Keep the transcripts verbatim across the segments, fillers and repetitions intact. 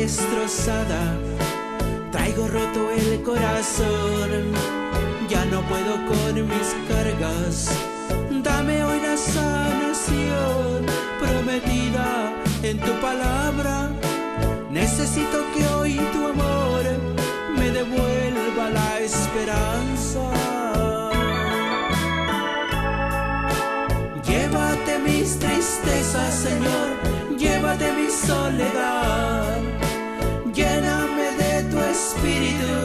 destrozada, traigo roto el corazón, ya no puedo con mis cargas. Dame hoy la sanación prometida en tu palabra. Necesito que hoy tu amor me devuelva la esperanza. Llévate mis tristezas, Señor, llévate mi soledad. Lléname de tu espíritu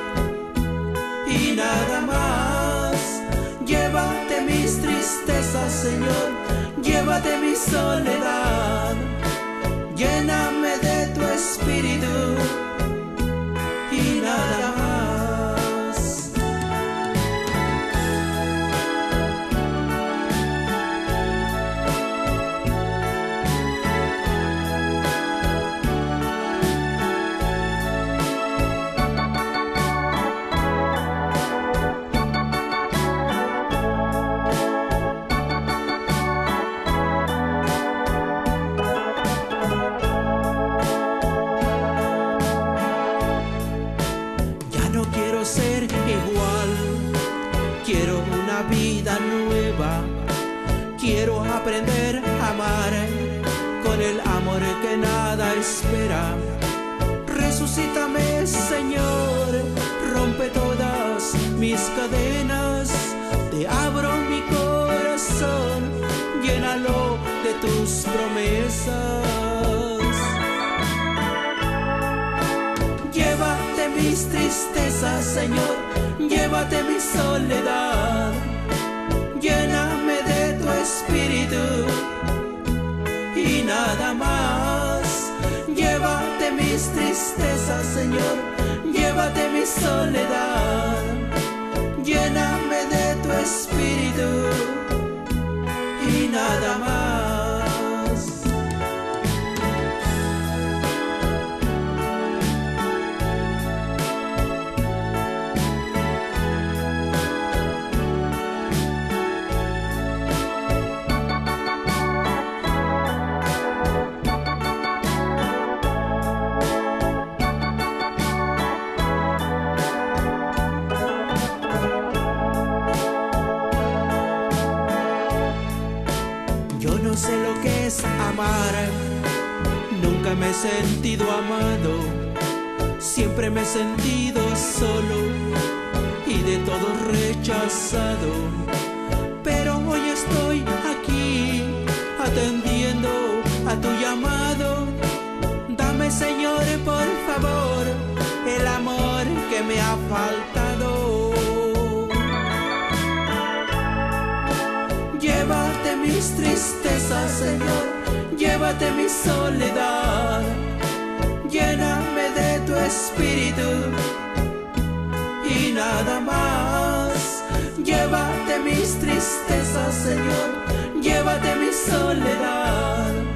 y nada más. Llévate mis tristezas, Señor, llévate mi soledad. Lléname de tu espíritu y nada más. Ser igual, quiero una vida nueva, quiero aprender a amar con el amor que nada espera. Resucítame, Señor, rompe todas mis cadenas, te abro mi corazón, llénalo de tus promesas. Llévate mis tristezas, Señor, llévate mi soledad. Lléname de tu espíritu y nada más. Llévate mis tristezas, Señor, llévate mi soledad. Lléname de tu espíritu y nada más. Yo no sé lo que es amar, nunca me he sentido amado, siempre me he sentido solo y de todo rechazado. Pero hoy estoy aquí atendiendo a tu llamado. Dame, Señor, por favor, el amor que me ha faltado. Llévate mis tristezas, Señor, llévate mi soledad. Lléname de tu espíritu y nada más. Llévate mis tristezas, Señor, llévate mi soledad.